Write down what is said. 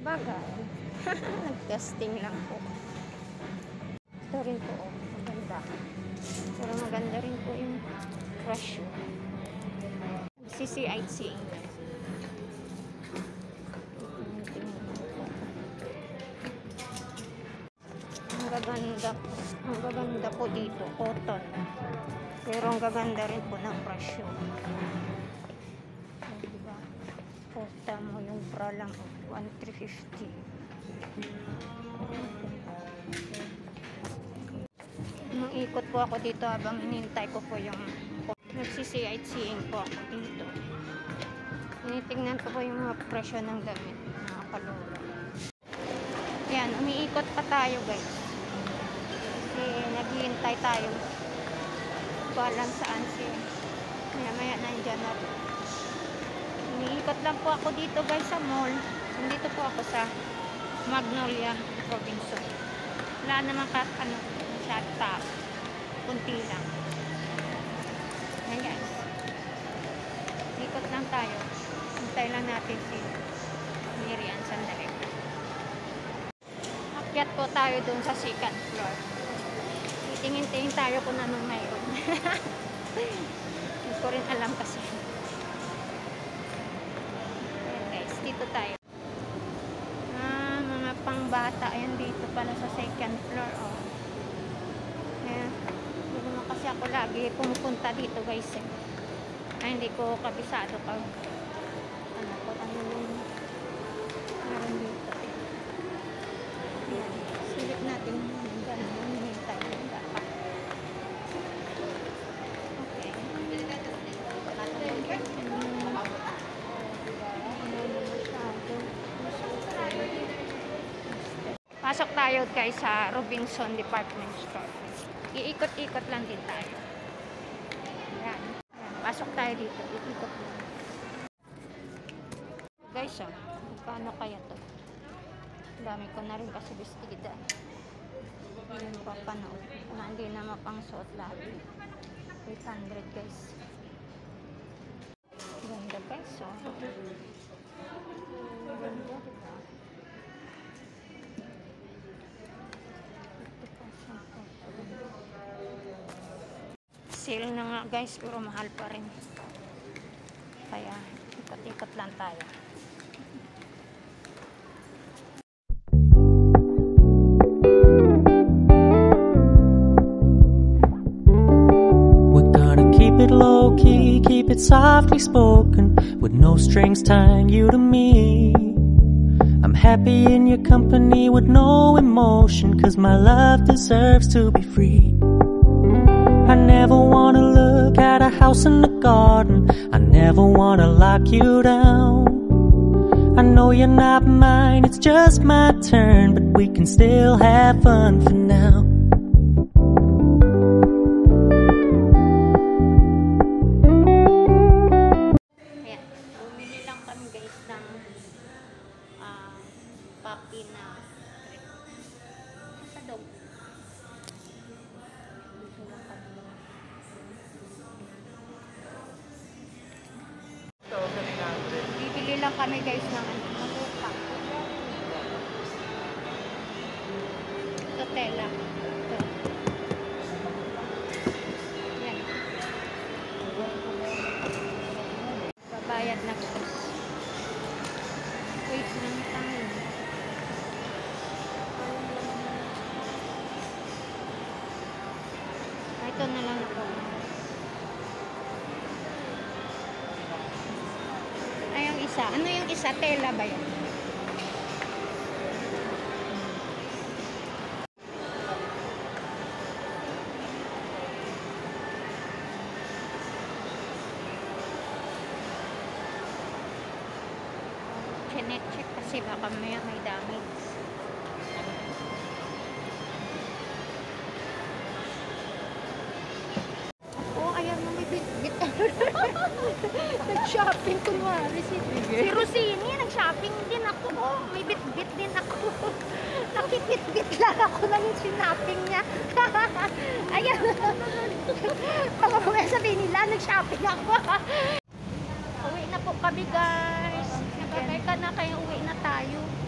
Bagay. Nag-testing lang po. Ito rin po, oh, maganda. Pero maganda rin po yung presyo. CCIC. Ang gaganda po dito, cotton. Pero ang gaganda rin po ng presyo. Diba? Costa mo yung bra lang, 1,350. Ikot po ako dito habang hinintay ko po yung nagsisi-sightseeing po ako dito. Tinitingnan ko po yung mga presyo ng damit, mga kalura. Yan, umiikot pa tayo guys. Kasi naghihintay tayo. Balang saan siya. Maya nandyan na. Umiikot lang po ako dito guys sa mall. Nandito po ako sa Magnolia Robinson. Wala naman shut up. Kunti lang. Ayan guys. Ikot lang tayo. Hintay lang natin si Miriam sandali. Akyat po tayo dun sa second floor. Tingin-tingin tayo kung anong mayroon. Hindi ko rin alam kasi. Ayan guys. Dito tayo. Mga pangbata. Ayan dito pala sa second floor. Oh. Ayan. Hindi naman kasi ako lagi pumupunta dito guys eh. Ay, hindi ko kabisado pag ano yung meron dito. Ayan. Silip natin yung gano'n. Hinintay yung dapat. Okay. Pasok tayo guys sa Robinson Department Store. Iikot-ikot lang din tayo. Ayan. Pasok tayo dito. Iikot lang. Guys, paano kaya to? Dami ko na rin kasi bestida. Hindi mo papanood. Hindi na mapangsuot lahat. 800 guys. Ganda guys, oh. Ganda, diba? Sale na nga guys, pero mahal pa rin. Kaya ikot-ikot lang tayo. We're gonna keep it low key, keep it softly spoken, with no strings tying you to me. I'm happy in your company with no emotion, 'cause my love deserves to be free. I never wanna look at a house in the garden. I never wanna lock you down. I know you're not mine, it's just my turn, but we can still have fun for now. Ayan, bumili lang kami guys ng puppy na sa dog. Bibili lang kami guys ng malupa. Ito tela. Ito. Yan. Babayad na guys. Wait lang tayo. Ito na lang ako. Ano yung isa? Tela ba yun? Check kasi baka may damage. Oh, ayan mo may bit. Nag-shopping kunwari si Rosini, nag-shopping din ako. Oh, may bit-bit din ako. Nakipit-bit lang ako lang yung sinapping niya. Ayan. Baka mamaya sabihin nila, nag-shopping ako. Uwi na po kami guys. Nagkakay ka na, kaya uwi na tayo.